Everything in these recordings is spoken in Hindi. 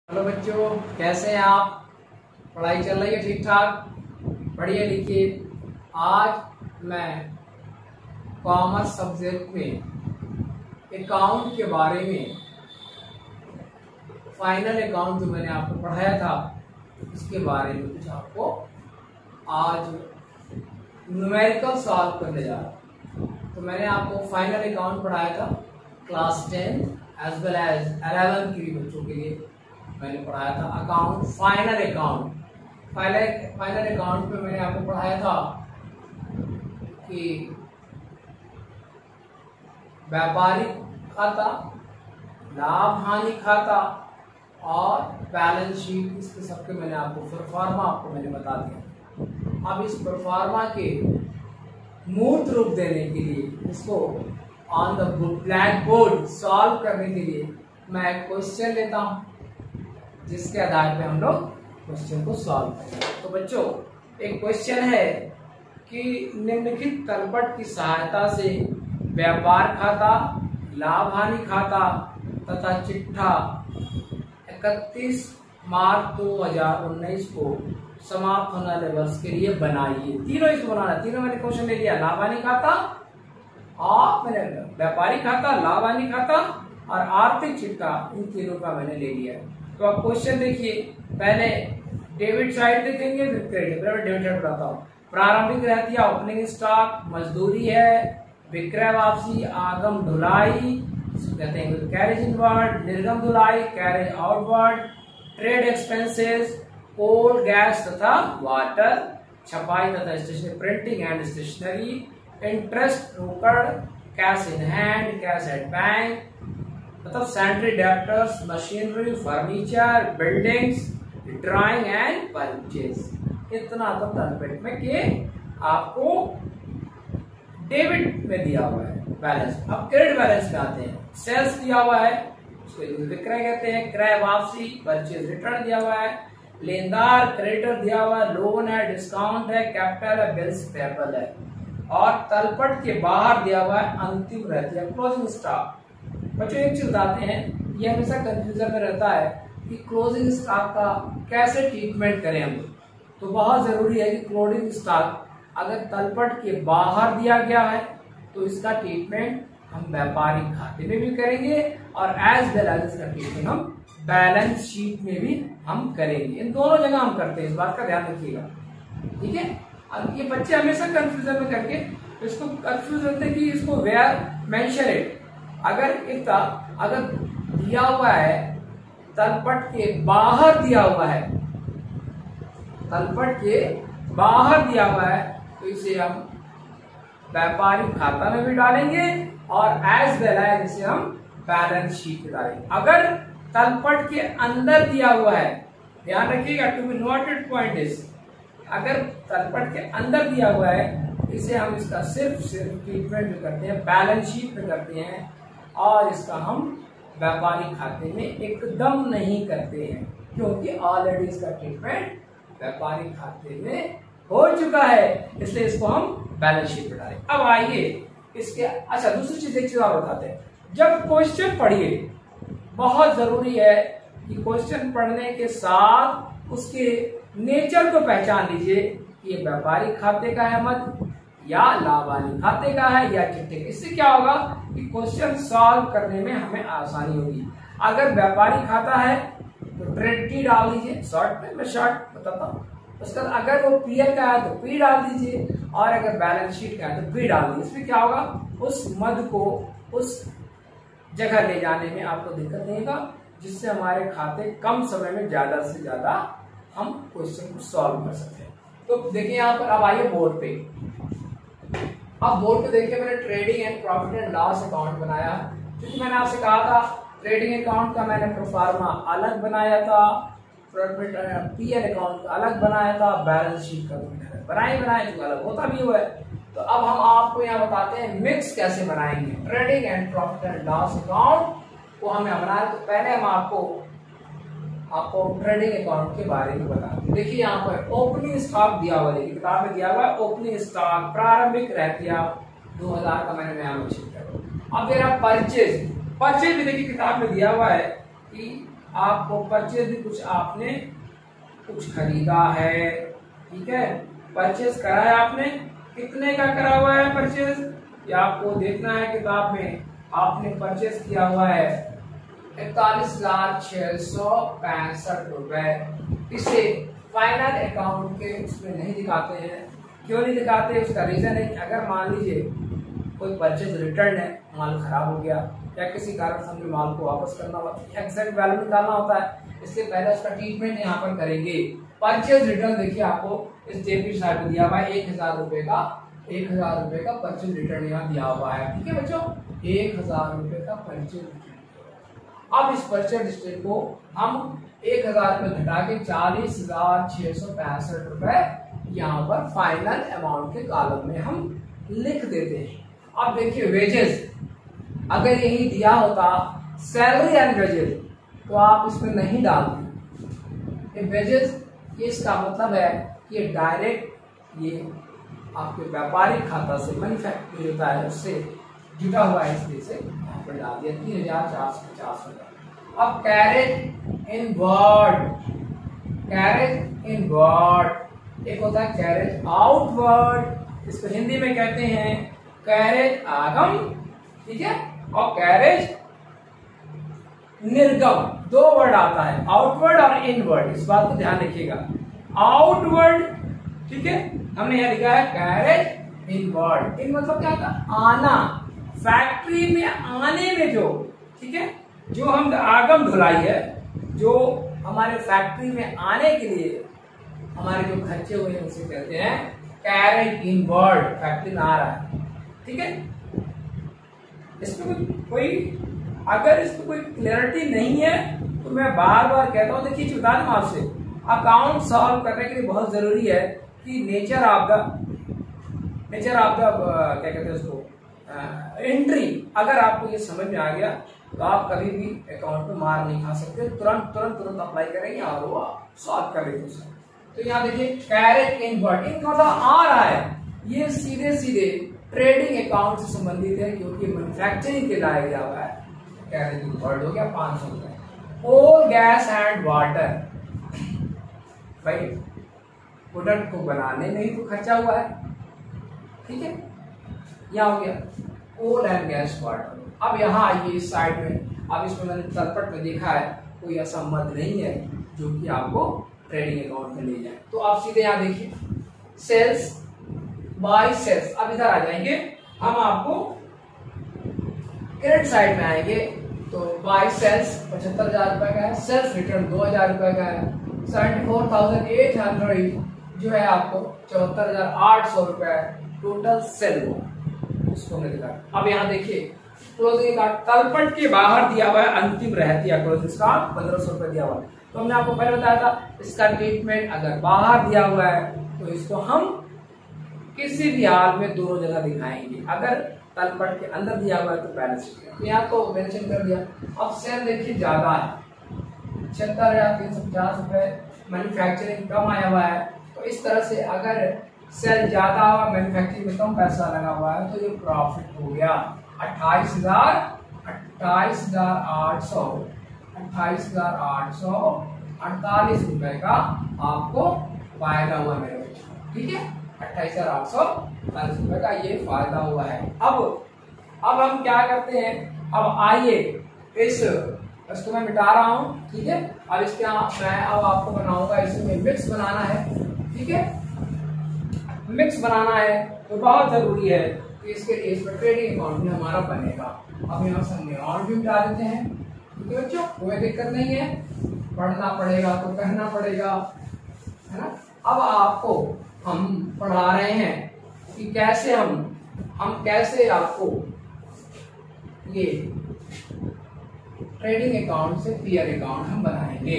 हेलो बच्चों, कैसे हैं आप? पढ़ाई चल रही है ठीक ठाक? पढ़िए लिखिए। आज मैं कॉमर्स सब्जेक्ट में अकाउंट के बारे में, फाइनल अकाउंट जो मैंने आपको पढ़ाया था उसके बारे में कुछ आपको आज न्यूमेरिकल सॉल्व करने जा रहा हूँ। तो मैंने आपको फाइनल अकाउंट पढ़ाया था क्लास 10 एज वेल एज 11 के बच्चों के लिए मैंने पढ़ाया था account, final account. Final account में मैंने आपको पढ़ाया था कि व्यापारिक खाता, लाभ हानि खाता और बैलेंस शीट, इसके सबके मैंने आपको परफॉर्मा आपको मैंने बता दिया। अब इस परफॉर्मा के मूर्त रूप देने के लिए, इसको on the blackboard solve करने के लिए मैं एक क्वेश्चन लेता हूं जिसके आधार पे हम लोग क्वेश्चन को सॉल्व करेंगे। तो बच्चों, एक क्वेश्चन है कि निम्नलिखित तलपट की सहायता से व्यापार खाता, लाभ हानि खाता तथा चिट्ठा 31 मार्च 2019 को समाप्त होने वाले वर्ष के लिए बनाइए। तीनों इसको बनाना, तीनों मैंने क्वेश्चन ले लिया, लाभ हानि खाता और मैंने व्यापारिक खाता, लाभ हानि खाता और आर्थिक चिट्ठा, इन तीनों का मैंने ले लिया। तो आप क्वेश्चन देखिए, पहले डेबिट साइड देखेंगे फिर क्रेडिट। डेबिट साइड बताता हूँ। प्रारंभिक रहतिया ओपनिंग स्टॉक, मजदूरी है, विक्रय वापसी, आगम ढुलाई कहते हैं कैरेज इनवर्ड, निर्गम ढुलाई carriage outward, trade expenses, coal gas तथा वाटर, छपाई तथा stationery, printing and stationery, interest रोकड़, cash in hand, cash at bank, मतलब sundry debtors, machinery, furniture, buildings, drawing and purchase. इतना तो तलपट में कि आपको डेबिट में दिया हुआ है बैलेंस। अब क्रेडिट बैलेंस में आते हैं। सेल्स दिया हुआ है, उसको विक्रय कहते हैं, क्रय वापसी, परचेज रिटर्न दिया हुआ है, लेनदार क्रेडिटर दिया हुआ है, लोन है, डिस्काउंट है, कैपिटल है, बिल्स पेबल है, और तलपट के बाहर दिया हुआ है अंतिम रहती है क्लोजिंग स्टॉक। बच्चों एक चीज बताते हैं, ये हमेशा कंफ्यूजन में रहता है कि क्लोजिंग स्टॉक का कैसे ट्रीटमेंट करें हम। तो बहुत जरूरी है कि क्लोजिंग स्टॉक अगर तलपट के बाहर दिया गया है तो इसका ट्रीटमेंट हम व्यापारिक खाते में भी करेंगे और एज वेल एज इसका ट्रीटमेंट हम बैलेंस शीट में भी हम करेंगे। इन दोनों जगह हम करते हैं, इस बात का ध्यान रखिएगा, ठीक है। अब ये बच्चे हमेशा कंफ्यूजन में करके इसको कंफ्यूज होते हैं कि इसको वेयर मेंशन इट। अगर दिया हुआ है तलपट के बाहर दिया हुआ है, तलपट के बाहर दिया हुआ है तो इसे हम व्यापारिक खाता में भी डालेंगे और एज वेल एज इसे हम बैलेंस शीट में डालेंगे। अगर तलपट के अंदर दिया हुआ है, ध्यान रखिएगा, to be noted point is, अगर तलपट के अंदर दिया हुआ है इसे हम इसका सिर्फ ट्रीटमेंट में करते हैं, बैलेंस शीट में करते हैं और इसका हम व्यापारिक खाते में एकदम नहीं करते हैं, क्योंकि ऑलरेडी इसका ट्रीटमेंट व्यापारिक खाते में हो चुका है, इसलिए इसको हम बैलेंस शीट में डालें। अब आइए इसके, अच्छा दूसरी चीज, एक चीज और बताते हैं। जब क्वेश्चन पढ़िए, बहुत जरूरी है कि क्वेश्चन पढ़ने के साथ उसके नेचर को पहचान लीजिए कि ये व्यापारिक खाते का है मत या लाभ हानि खाते का है या चिट्ठे का। इससे क्या होगा कि क्वेश्चन सॉल्व करने में हमें आसानी होगी। अगर व्यापारिक खाता है तो ट्रेड टी डाल दीजिए, शॉर्ट में, मैं शॉर्ट बताता हूँ। उसका अगर वो पीएल का है तो पी डाल दीजिए और अगर बैलेंस शीट का है तो बी डाल दीजिए। इसमें क्या होगा, उस मद को उस जगह ले जाने में आपको दिक्कत नहीं होगा, जिससे हमारे खाते कम समय में ज्यादा से ज्यादा हम क्वेश्चन को सॉल्व कर सकते हैं। तो देखिए यहाँ पर, अब आइए बोर्ड पे। अब बोर्ड पे देखिए, मैंने trading and profit and loss account बनाया, क्योंकि मैंने आपसे कहा था ट्रेडिंग अकाउंट का मैंने प्रोफार्मा अलग बनाया था, पीएल अकाउंट का अलग बनाया था, बैलेंस शीट का बनाया जो अलग होता भी हुआ है। तो अब हम आपको यहाँ बताते हैं मिक्स कैसे बनाएंगे। Trading and profit and loss account को हमें बनाया, तो पहले हम आपको ट्रेडिंग अकाउंट के बारे में बताते हैं। देखिए यहाँ पर ओपनिंग स्टॉक दिया हुआ है, किताब में दिया हुआ है ओपनिंग स्टॉक, प्रारंभिक रहतिया 2000 का मैंने यहाँ मेंशन किया। अब मेरा परचेज भी देखिए किताब में दिया हुआ है कि आपको परचेज भी कुछ आपने कुछ खरीदा है, ठीक है, परचेज करा है आपने, कितने का करा हुआ है परचेज, ये आपको देखना है किताब में। आपने परचेज किया हुआ है 41,665 रुपए। इसे फाइनल अकाउंट के उसमें नहीं दिखाते हैं। क्यों नहीं दिखाते, उसका रीजन है कि अगर मान लीजिए कोई परचेज रिटर्न है, माल खराब हो गया या किसी कारण से हमें माल को वापस करना होता है, एग्जैक्ट वैल्यू निकालना होता है, इसलिए पहले उसका ट्रीटमेंट यहाँ पर करेंगे। परचेज रिटर्न देखिए आपको इस डेबिट साइड में दिया हुआ है 1,000 रुपए का, 1,000 रुपए का परचेज रिटर्न यहाँ दिया हुआ है, ठीक है बच्चों, 1,000 रुपए का परचेज रिटर्न। अब इस परचेज रिटर्न को हम 1,000 रुपए घटा के 40,665 रुपए यहाँ पर फाइनल अमाउंट के कॉलम में हम लिख देते हैं। अब देखिए वेजेस, अगर यही दिया होता सैलरी एंड वेजेस तो आप इसमें नहीं डालते। वेजेस ये इसका मतलब है कि ये डायरेक्ट ये आपके व्यापारिक खाता से मैन्युफैक्चर होता है उससे जुटा हुआ है, इसलिए से यहाँ पर डाल दिया 3,450 रुपए। अब carriage inward, carriage inward, एक होता है कैरेज आउटवर्ड, इसको हिंदी में कहते हैं कैरेज आगम, ठीक है, और कैरेज निर्गम। दो वर्ड आता है, आउटवर्ड और इनवर्ड, इस बात को ध्यान रखिएगा। आउटवर्ड, ठीक है, हमने यह लिखा है कैरेज इनवर्ड। इन मतलब क्या था, आना, फैक्ट्री में आने में जो, ठीक है, जो हम आगम धुलाई है, जो हमारे फैक्ट्री में आने के लिए हमारे जो खर्चे हुए हैं उसे कहते हैं कैरेज इनवर्ड, फैक्ट्री में आ रहा है, ठीक है। इसमें कोई अगर इसमें कोई क्लैरिटी नहीं है तो मैं बार बार कहता हूँ, देखिए बता दूं आपसे, अकाउंट सॉल्व करने के लिए बहुत जरूरी है कि नेचर ऑफ द क्या कहते हैं उसको, एंट्री, अगर आपको ये समझ में आ गया तो आप कभी भी अकाउंट में मार नहीं खा सकते, तुरंत अप्लाई करेंगे और वो सॉल्व कर लेते हैं। तो यहाँ देखिए कैरेज इनवर्ड, इनका मतलब आ रहा है, ये सीधे सीधे ट्रेडिंग अकाउंट से संबंधित है क्योंकि मैन्युफैक्चरिंग के लाया गया हुआ है। कैरेज इनवर्ड हो गया 500 रुपए। कोल, गैस एंड वाटर, भाई प्रोडक्ट को बनाने में ही तो खर्चा हुआ है, ठीक है, यहाँ हो गया कोल एंड गैस वाटर। अब यहाँ आइए इस साइड में, अब इसमें मैंने तलपट में देखा है कोई ऐसा मद नहीं है जो कि आपको ट्रेडिंग अकाउंट में ले जाए, तो आप सीधे यहाँ देखिए सेल्स बाय सेल्स। अब इधर आ जाएंगे हम, आपको क्रेडिट साइड में आएंगे तो बाय सेल्स 75,000 रुपए का है, सेल्स रिटर्न 2,000 रुपए का है, 74,800 जो है आपको 74,800 रुपए टोटल सेल हो, इसको हमने दिखा। अब यहाँ देखिए क्लोजिंग का तलपट के बाहर दिया हुआ है अंतिम रहतिया क्लोजिंग का 1,500 रुपए दिया हुआ है। तो हमने आपको पहले बताया था इसका ट्रीटमेंट अगर बाहर दिया हुआ है तो इसको हम किसी भी हाल में दोनों जगह दिखाएंगे, अगर तलपट के अंदर दिया हुआ है तो बैलेंस शीट यहाँ तो मेंशन कर दिया। अब सेल देखिए ज्यादा है 76,350 रुपए, मैन्युफैक्चरिंग कम आया हुआ है, तो इस तरह से अगर सेल ज्यादा हुआ, मैन्युफैक्चरिंग में कम पैसा लगा हुआ है तो ये प्रॉफिट हो गया 28,848 रुपए का आपको फायदा हुआ मेरे बच्चों, ठीक है, 28,848 रुपए का ये फायदा हुआ है। अब हम क्या करते हैं, अब आइए इसको मैं मिटा रहा हूँ, ठीक है, अब इसके मैं अब आपको बनाऊंगा, इसमें मिक्स बनाना है, ठीक है, मिक्स बनाना है तो बहुत जरूरी है कि इसके लिए इसमें ट्रेडिंग अकाउंट भी हमारा बनेगा। अब यहाँ से अमाउंट भी मिटा देते हैं, ठीक है बच्चों, कोई दिक्कत नहीं है, पढ़ना पड़ेगा तो कहना पड़ेगा, है ना। अब आपको हम पढ़ा रहे हैं कि कैसे हम कैसे आपको ये ट्रेडिंग अकाउंट से पीयर अकाउंट हम बनाएंगे।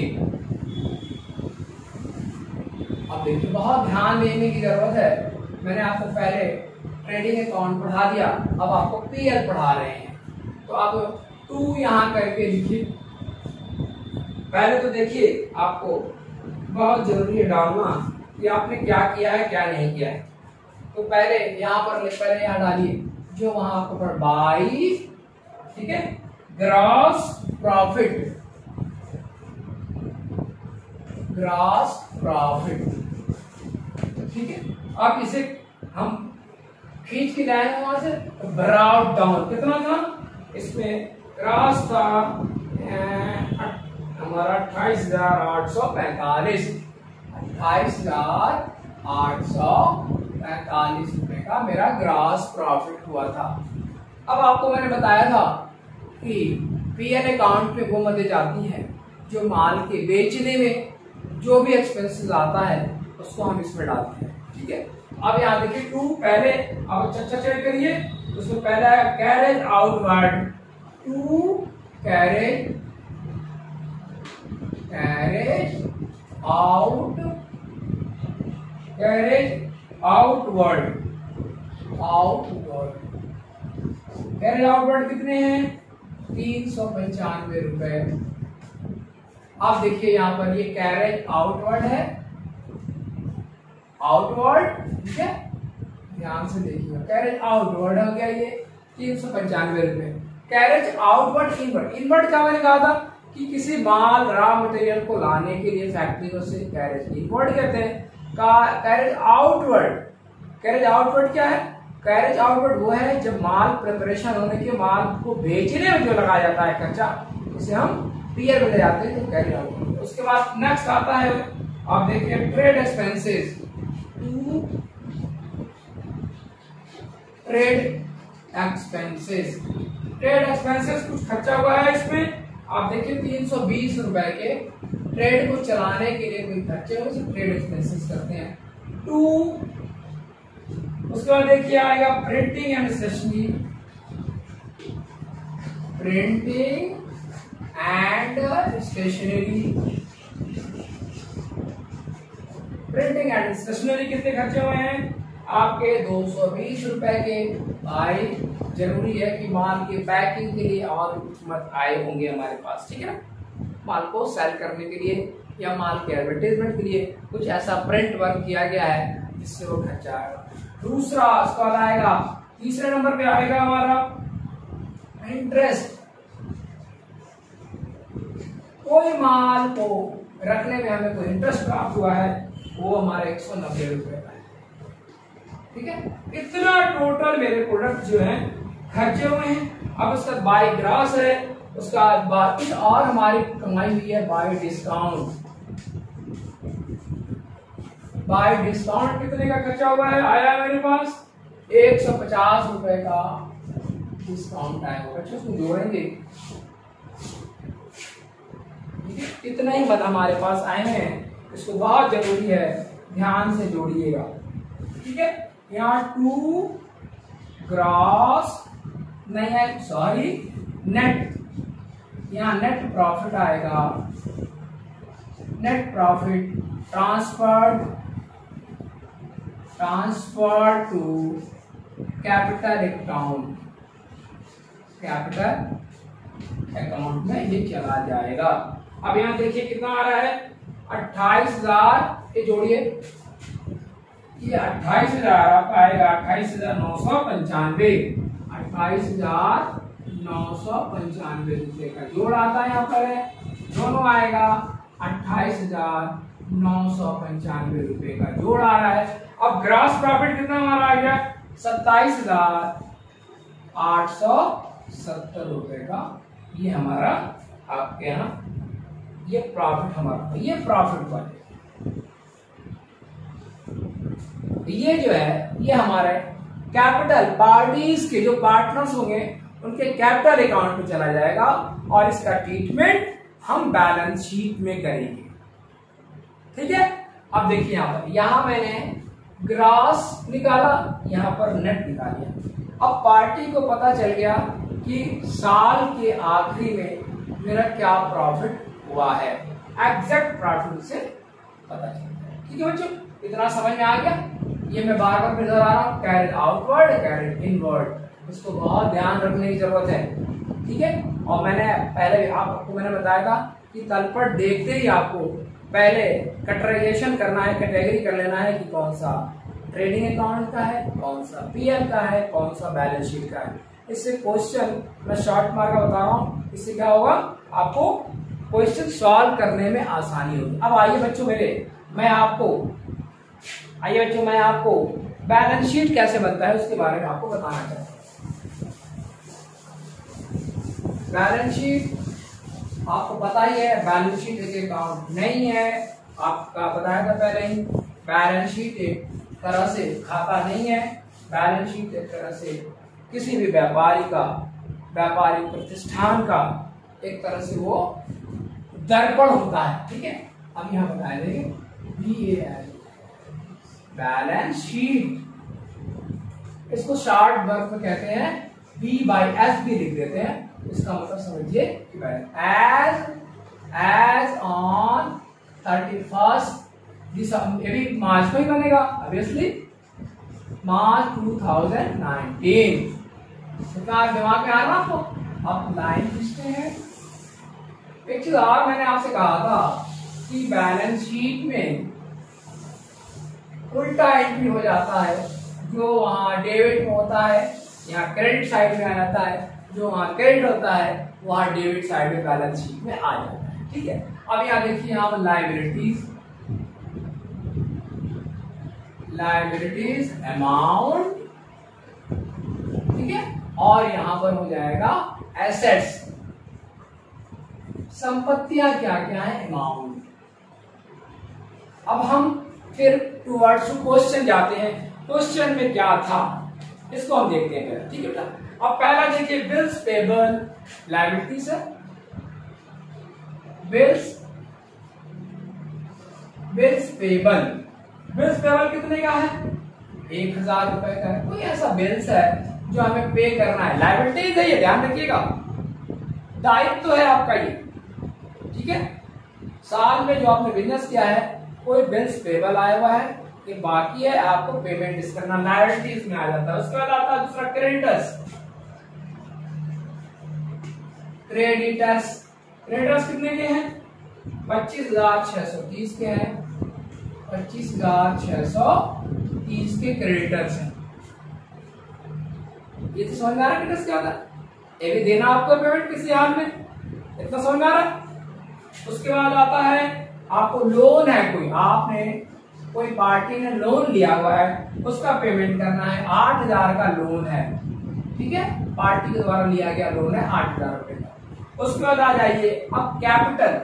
अब देखिए बहुत ध्यान देने की जरूरत है, मैंने आपको पहले ट्रेडिंग अकाउंट पढ़ा दिया, अब आपको पीएल पढ़ा रहे हैं, तो आप 2 यहाँ करके लिखिए। पहले तो देखिए आपको बहुत जरूरी है डालना कि आपने क्या किया है क्या नहीं किया है, तो पहले यहाँ डालिए जो वहां आपको पढ़ बाई, ठीक है, ग्रॉस प्रॉफिट, ग्रॉस प्रॉफिट। ठीक है, अब इसे हम खींच के लाए वहां से, ब्राउट डाउन कितना था इसमें, ग्रॉस था हमारा 28,845, 28,845 रुपए का मेरा ग्रॉस प्रॉफिट हुआ था। अब आपको मैंने बताया था कि पीएल अकाउंट में वो मदद जाती है जो माल के बेचने में जो भी एक्सपेंसेस आता है उसको हम इसमें डालते हैं। ठीक है, अब यहाँ देखिए 2 पहले, अब अच्छा चेक करिए, उसमें पहला है carriage outward, 2 carriage outward carriage outward कितने हैं, 395 रुपए। अब देखिए यहाँ पर ये कैरेज आउटवर्ड है, आउटवर्ड, ठीक है, ध्यान से देखिए, कैरेज आउटवर्ड हो गया ये 395 रुपए। कैरेज आउटवर्ड इनवर्ड, इनवर्ड क्या मैंने कहा था कि किसी माल रॉ मटेरियल को लाने के लिए फैक्ट्रियों से कैरेज इनवर्ड कहते हैं। कैरेज आउटवर्ड क्या है, कैरेज आउटवर्ड वो है जब माल प्रिपरेशन होने के माल को बेचने में जो लगाया जाता है खर्चा, उसे हम पीएल में ले जाते हैं, तो कैरेज आउटवर्ड। उसके बाद नेक्स्ट आता है, आप देखिए ट्रेड एक्सपेंसेस, ट्रेड एक्सपेंसेस कुछ खर्चा हुआ है इसमें, आप देखिए 320 रुपए के ट्रेड को चलाने के लिए कोई खर्चे हो, ट्रेड एक्सपेंसेस करते हैं 2। उसके बाद देखिए आएगा printing and stationery, printing and stationery कितने खर्चे हुए हैं आपके, 220 रुपए के। भाई जरूरी है कि माल के पैकिंग के लिए और कुछ मत आए होंगे हमारे पास, ठीक है ना, माल को सेल करने के लिए या माल के एडवर्टाइजमेंट के लिए कुछ ऐसा प्रिंट वर्क किया गया है जिससे वो खर्चा आएगा। दूसरा उसके बाद आएगा, तीसरे नंबर पे आएगा हमारा इंटरेस्ट। कोई माल को रखने में हमें कोई इंटरेस्ट प्राप्त हुआ है, वो हमारे 190 रुपए का है। ठीक है, इतना टोटल मेरे प्रोडक्ट जो हैं खर्चे हुए हैं। अब उसका बाय ग्रास है, उसका बाकी और हमारी कमाई हुई है बाय डिस्काउंट। बाय डिस्काउंट कितने का खर्चा हुआ है, आया मेरे पास 150 रुपए का डिस्काउंट आया होगा। अच्छा उसको जोड़ेंगे, कितना ही मत हमारे पास आए हैं, इसको बहुत जरूरी है, ध्यान से जोड़िएगा। ठीक है, यहाँ 2 ग्रॉस नहीं है, सॉरी नेट, यहाँ नेट प्रॉफिट आएगा, net profit transfer to capital account में ये चला जाएगा। अब यहाँ देखिए कितना आ रहा है, 28,000, ये जोड़िए, ये 28,000 आपका आएगा 28,995, 28,995 रुपए का जोड़ आता है यहाँ पर है, दोनों आएगा 28,995 रुपए का जोड़ आ रहा है। अब ग्रॉस प्रॉफिट कितना हमारा आ गया, 27,870 रुपए का, ये हमारा आपके यहाँ ये प्रॉफिट हमारा, ये प्रॉफिट वाले, ये जो है ये हमारे कैपिटल पार्टीज के जो पार्टनर्स होंगे उनके कैपिटल अकाउंट में चला जाएगा और इसका ट्रीटमेंट हम बैलेंस शीट में करेंगे। ठीक है, अब देखिए यहां मैंने ग्रॉस निकाला, यहां पर नेट निकालिया। अब पार्टी को पता चल गया कि साल के आखिरी में मेरा क्या प्रॉफिट हुआ है, एग्जैक्ट प्रॉफिट से पता चल गया। ठीक है बच्चों, इतना समझ में आ गया। ये मैं बार बार फिर दोहरा रहा हूँ, कैरेज आउटवर्ड कैरेज इनवर्ड, इसको बहुत ध्यान रखने की जरूरत है। ठीक है, और मैंने पहले आपको मैंने बताया था कि तलपट देखते ही आपको पहले कैटेगराइजेशन करना है, कैटेगरी कर लेना है कि कौन सा ट्रेडिंग अकाउंट का है, कौन सा पीएल का है, कौन सा बैलेंस शीट का है। इससे क्वेश्चन मैं शॉर्ट मार्क का बता रहा हूँ, इससे क्या होगा आपको क्वेश्चन सॉल्व करने में आसानी होगी। अब आइए बच्चों मैं आपको बैलेंस शीट कैसे बनता है उसके बारे में आपको बताना चाहता हूँ। बैलेंस शीट आपको पता ही है, बैलेंस शीट एक अकाउंट नहीं है, आपका बताया था पहले ही। बैलेंस शीट एक तरह से खाता नहीं है, बैलेंस शीट एक तरह से किसी भी व्यापारिक प्रतिष्ठान का एक तरह से वो दर्पण होता है। ठीक है, अब यहां बताया देखिए बैलेंस शीट, इसको शॉर्ट वर्क में कहते हैं B/S भी लिख देते हैं। इसका मतलब समझिए कि एज ऑन 31 दिसंबर, ये भी मार्च में ही बनेगा ऑब्वियसली, मार्च 2019। दिमाग में आ रहा आपको? आप लाइन खींचते हैं। एक चीज और मैंने आपसे कहा था कि बैलेंस शीट में उल्टा एंट्री हो जाता है, जो वहां डेबिट में होता है यहाँ क्रेडिट साइड में आ जाता है, जो वहां क्रेडिट होता है वहां डेबिट साइड में बैलेंस शीट में आ जाता है। ठीक है, अब यहाँ देखिए यहाँ लाइबिलिटीज अमाउंट, ठीक है, और यहां पर हो जाएगा एसेट्स, संपत्तियां क्या क्या है, अमाउंट। अब हम फिर टुवर्ड्स क्वेश्चन जाते हैं। क्वेश्चन में क्या था इसको हम देखते हैं। ठीक है बेटा, अब पहला देखिए बिल्स पेबल लायबिलिटीज है। बिल्स पेबल कितने का है? 1000 रुपए का है। कोई ऐसा बिल्स है जो हमें पे करना है, लायबिलिटीज है, ये ध्यान रखिएगा, दायित्व है आपका ये। ठीक है, साल में जो आपने बिजनेस किया है, कोई बिल्स पेबल आया हुआ है, ये बाकी है, आपको पेमेंट इस करना, लायबिलिटीज में आ जाता है। उसके बाद आता है दूसरा क्रेडिटर्स कितने के हैं? 25,630 के हैं, 25,630 के क्रेडिटर्स हैं। ये तो समझ में आ रहा है क्रेडिटर्स क्या होता है? ये भी देना आपको पेमेंट किसी हाल में, इतना समझ में आ रहा है? उसके बाद आता है आपको लोन है, कोई पार्टी ने लोन लिया हुआ है, उसका पेमेंट करना है, 8,000 का लोन है। ठीक है, पार्टी के द्वारा लिया गया लोन है 8,000 रुपए का। उसके बाद आ जाइए अब कैपिटल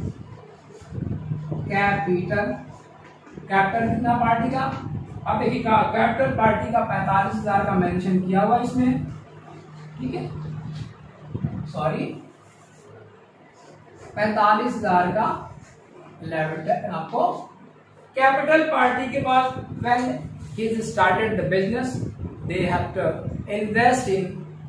कितना पार्टी का? अब देखिए कैपिटल पार्टी का 45,000 का मेंशन किया हुआ इसमें। ठीक है, सॉरी 45,000 का लेवल आपको कैपिटल पार्टी के पास। when he started the business they have to invest in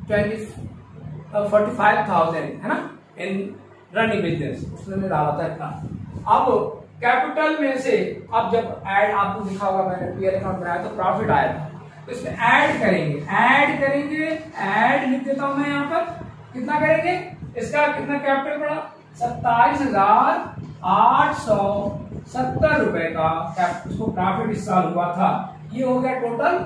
45,000 है ना, in running business, उसने डाला था इतना। अब कैपिटल में से अब जब ऐड आपको दिखा होगा, मैंने पीएल अकाउंट बनाया तो प्रॉफिट आया था, तो इसमें ऐड करेंगे, ऐड लिख देता हूं मैं यहाँ पर। कितना करेंगे? इसका कितना कैपिटल पड़ा? 27,870 रुपए का उसको प्रॉफिट इस साल हुआ था। ये हो गया टोटल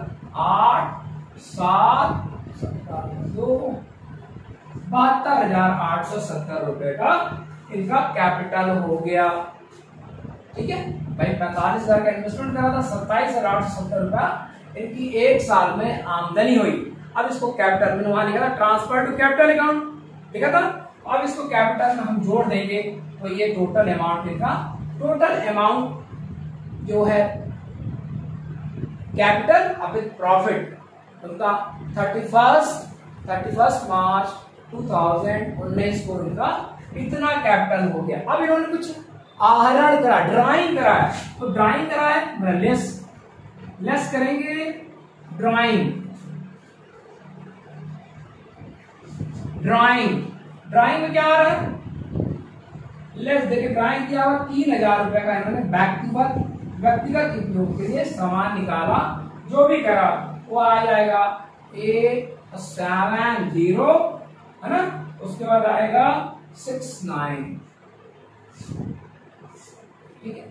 72,870 रुपए का इनका कैपिटल हो गया। ठीक है भाई, 45,000 का इन्वेस्टमेंट करा था, 27,870 रुपया इनकी एक साल में आमदनी हुई। अब इसको कैपिटल में वहां लिखा था ट्रांसफर टू कैपिटल अकाउंट, लिखा था। अब इसको कैपिटल में हम जोड़ देंगे तो ये टोटल अमाउंट इनका, टोटल अमाउंट जो है कैपिटल अब विद प्रॉफिट उनका 31 मार्च 2019 को इनका इतना कैपिटल हो गया। अब इन्होंने कुछ आहरण करा, ड्राइंग करा है, तो ड्राइंग करा है लेस करेंगे, ड्राइंग में क्या आ रहा है? लेस देखिए ड्राइंग किया हुआ 3,000 रुपए का इन्होंने व्यक्तिगत उपयोग के लिए सामान निकाला, जो भी करा वो आ जाएगा 870 है ना, उसके बाद आएगा 69। ठीक है,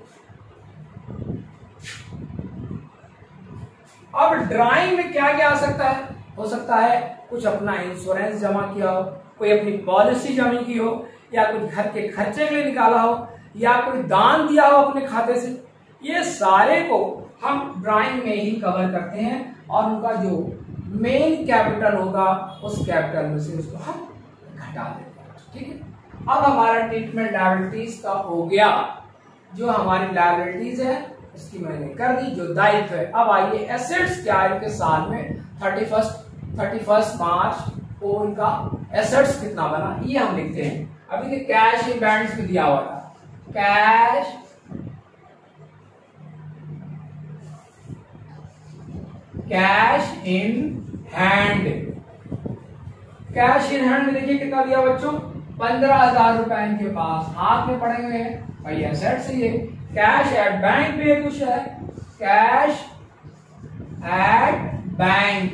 अब ड्राइंग में क्या क्या आ सकता है? हो सकता है कुछ अपना इंश्योरेंस जमा किया हो, कोई अपनी पॉलिसी जमा की हो, या कुछ घर के खर्चे के लिए निकाला हो, या कोई दान दिया हो अपने खाते से, ये सारे को हम ड्राइंग में ही कवर करते हैं और उनका जो मेन कैपिटल होगा उस कैपिटल में से उसको हम घटा देते हैं। ठीक है, अब हमारा ट्रीटमेंट लायबिलिटीज का हो गया। जो हमारी लायबिलिटीज है उसकी मैंने कर दी, जो दायित्व है। अब आइए एसेट्स क्या है इनके साल में 31 मार्च को इनका एसेट्स कितना बना ये हम लिखते हैं। अभी तो कैश इन बैंड में दिया हुआ था, cash in hand. Cash in hand में देखिए कितना दिया बच्चों, 15,000 रुपए इनके पास हाथ में पड़े हुए हैं भाई, एसेट्स ये। कैश एट बैंक में कुछ है, cash at bank,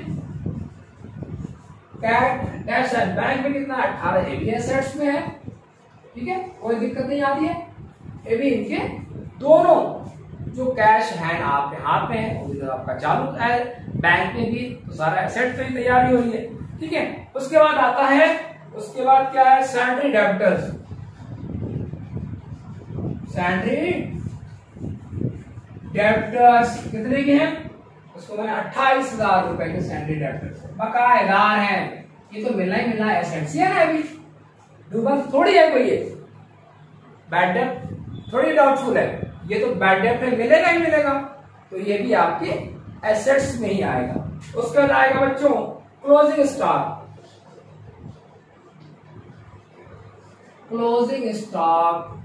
cash at bank में कितना 18, ये भी एसेट्स में है। ठीक है, कोई दिक्कत नहीं आती है। ये भी इनके दोनों जो कैश हैंड आपके हाथ में है वो भी तो आपका चालू है, बैंक में भी तो सारा एसेट की तैयारी हो रही है। ठीक है, उसके बाद आता है, उसके बाद क्या है, सैलरी डेब्टर्स। सैलरी डेब्टर्स कितने के हैं, उसको मैंने 28,000 रुपए के सैलरी डेब्टर्स बकायेदार हैं। ये तो मिलना ही मिलना है, एसेट्स है ना, अभी डूबल थोड़ी है कोई, ये बैड डेब्ट थोड़ी डाउटफुल है, ये तो बैड डेब्ट में मिलेगा ही मिलेगा, तो ये भी आपके एसेट्स में ही आएगा। उसके बाद आएगा बच्चों closing stock. Closing stock,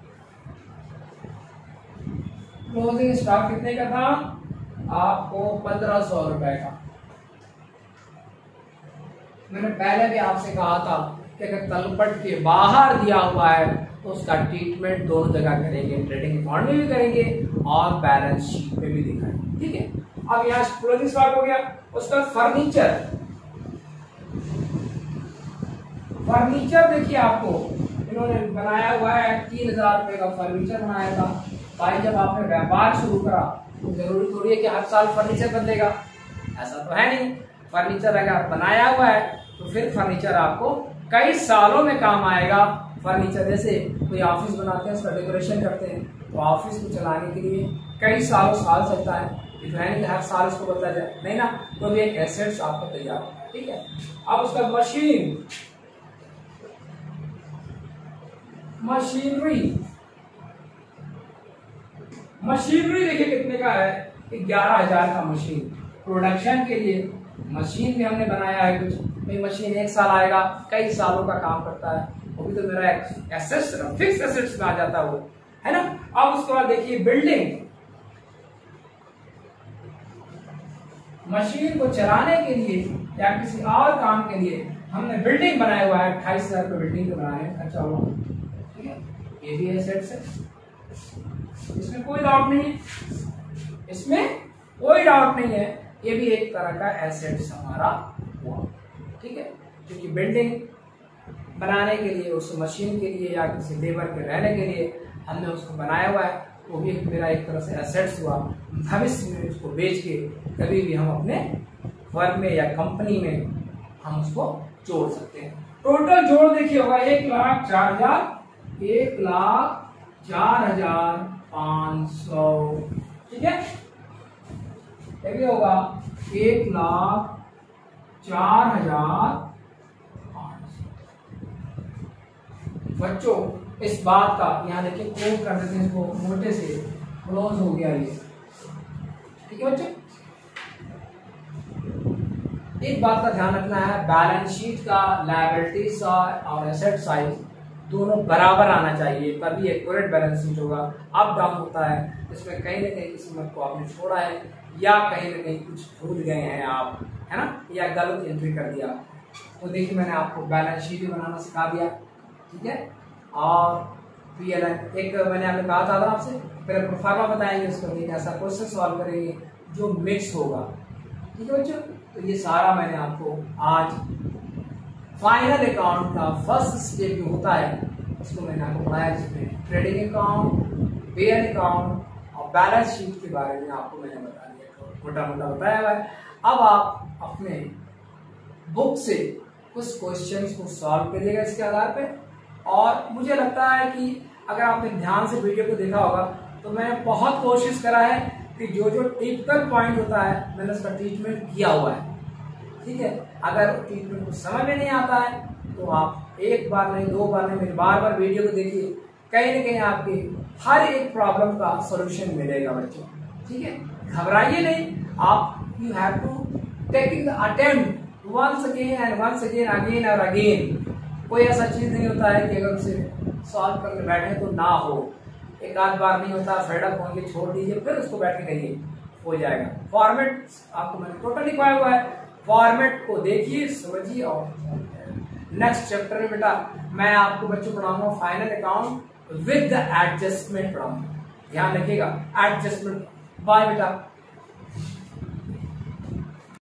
closing stock कितने का था आपको, 1500 रुपए का। मैंने पहले भी आपसे कहा था कि अगर तलपट के बाहर दिया हुआ है तो उसका ट्रीटमेंट दोनों जगह करेंगे, ट्रेडिंग अकाउंट में भी करेंगे और बैलेंस शीट में भी दिखाएंगे। ठीक है, अब यहाँ क्लोजिंग स्टॉक हो गया। उसका फर्नीचर, फर्नीचर देखिए आपको इन्होंने बनाया हुआ है, 3,000 रुपए का फर्नीचर बनाया था। भाई जब आपने व्यापार शुरू करा तो जरूरी थोड़ी है कि हर साल फर्नीचर बदलेगा, ऐसा तो है नहीं। फर्नीचर अगर बनाया हुआ है तो फिर फर्नीचर आपको कई सालों में काम आएगा। फर्नीचर जैसे कोई ऑफिस बनाते हैं, उसका डेकोरेशन करते हैं, तो ऑफिस को चलाने के लिए कई साल चलता है, नहीं हर साल उसको बदला जाए, नहीं ना, तो भी एक एसेट्स आपको तैयार है। ठीक है, अब उसका मशीनरी देखिए कितने का है, 11,000 का मशीन। प्रोडक्शन के लिए मशीन भी हमने बनाया है कुछ, भाई मशीन 1 साल आएगा, कई सालों का काम करता है, वो भी तो मेरा एसेट्स, फिक्स एसेट्स में आ जाता है वो, है ना। अब उसके बाद देखिए बिल्डिंग, मशीन को चलाने के लिए या किसी और काम के लिए हमने बिल्डिंग बनाया हुआ है, 28,000 रुपये बिल्डिंग को बनाने में खर्चा हुआ। ठीक है, ये भी एसेट्स है, इसमें कोई डाउट नहीं है, इसमें कोई डाउट नहीं है, ये भी एक तरह का एसेट्स हमारा हुआ। ठीक है, क्योंकि बिल्डिंग बनाने के लिए, उस मशीन के लिए या किसी लेबर के रहने के लिए हमने उसको बनाया हुआ है, वो भी मेरा एक तरह से एसेट्स हुआ। भविष्य में उसको बेच के कभी भी हम अपने फर्म में या कंपनी में हम उसको जोड़ सकते हैं। टोटल जोड़ देखिए होगा 1,04,500। ठीक है, ये भी होगा 1,04,500। बच्चों इस बात का यहाँ देखिए क्लोज कर देते हैं, इसको मोटे से क्लोज हो गया ये। ठीक है बच्चों, एक बात का ध्यान रखना है, बैलेंस शीट का लायबिलिटी साइड और एसेट साइड दोनों बराबर आना चाहिए, तभी एक्यूरेट बैलेंस शीट होगा। अप डाउन होता है, इसमें कहीं ना कहीं किसी मत को आपने छोड़ा है या कहीं ना कहीं कुछ भूल गए हैं आप, है ना, या गलत एंट्री कर दिया। तो देखिए मैंने आपको बैलेंस शीट भी बनाना सिखा दिया। ठीक है, और PLN एक मैंने आपने कहा था आपसे, पहले प्रोफार्मा बताएंगे, उसको एक ऐसा क्वेश्चन सॉल्व करेंगे जो मिक्स होगा। ठीक है बच्चों, तो ये सारा मैंने आपको आज फाइनल अकाउंट का फर्स्ट स्टेप जो होता है उसको मैंने आपको पढ़ाया, जिसमें ट्रेडिंग अकाउंट, पेयर अकाउंट और बैलेंस शीट के बारे में आपको मैंने बता दिया, मोटा मोटा बताया हुआ है। अब आप अपने बुक से कुछ क्वेश्चंस को सॉल्व करिएगा इसके आधार पे, और मुझे लगता है कि अगर आपने ध्यान से वीडियो को देखा होगा तो मैंने बहुत कोशिश करा है कि जो जो टिपिकल पॉइंट होता है मैंने उसका ट्रीटमेंट किया हुआ है। ठीक है, अगर ट्रीटमेंट को समझ में नहीं आता है तो आप एक बार नहीं, दो बार नहीं, मेरी बार बार वीडियो को देखिए, कहीं ना कहीं आपके हर एक प्रॉब्लम का सॉल्यूशन मिलेगा बच्चों। ठीक है, घबराइए नहीं, आप you have to taking the attempt once again and once again, again और अगेन। कोई ऐसा चीज नहीं होता है कि अगर उसे सॉल्व करने बैठे तो ना हो, एक आध बार नहीं होता, फेडअप होंगे छोड़ दीजिए, फिर उसको बैठ के करिए, हो जाएगा। फॉर्मेट आपको मैंने टोटल लिखवाया हुआ है, फॉर्मेट को देखिए, समझिए और नेक्स्ट चैप्टर में बेटा मैं आपको बच्चों पढ़ाऊंगा final account with the adjustment पढ़ाऊंगा। ध्यान रखिएगा, एडजस्टमेंट। बाय बेटा।